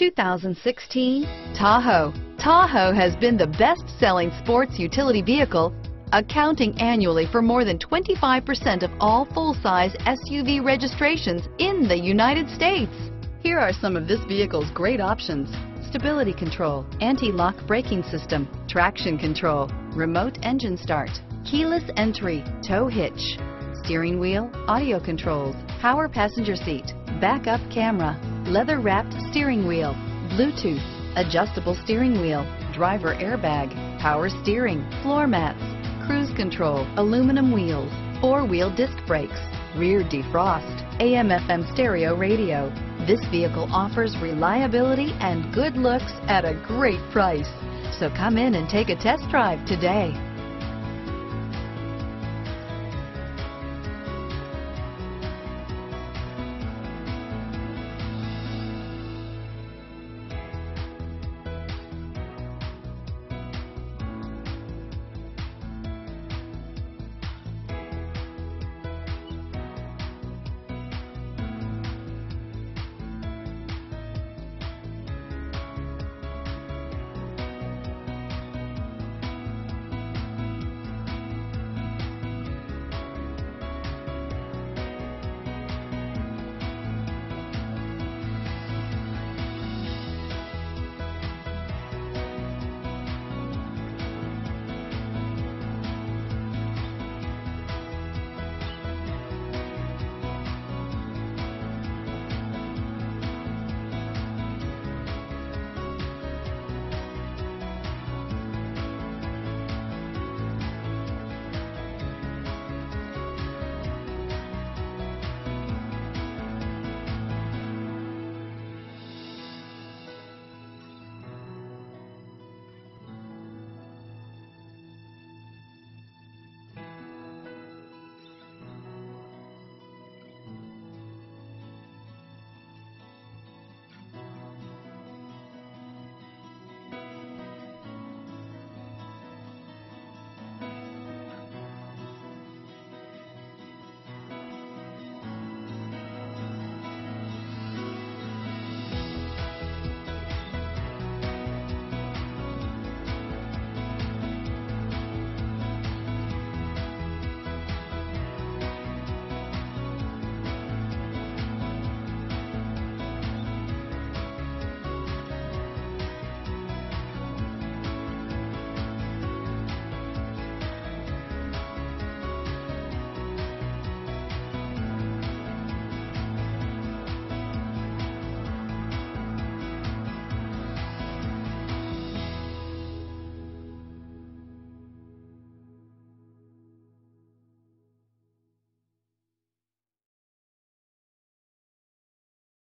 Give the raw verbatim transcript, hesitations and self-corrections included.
two thousand sixteen Tahoe. Tahoe has been the best-selling sports utility vehicle, accounting annually for more than twenty-five percent of all full-size S U V registrations in the United States. Here are some of this vehicle's great options: stability control, anti-lock braking system, traction control, remote engine start, keyless entry, tow hitch, steering wheel audio controls, power passenger seat, backup camera, leather-wrapped steering wheel, Bluetooth, adjustable steering wheel, driver airbag, power steering, floor mats, cruise control, aluminum wheels, four-wheel disc brakes, rear defrost, A M F M stereo radio. This vehicle offers reliability and good looks at a great price. So come in and take a test drive today.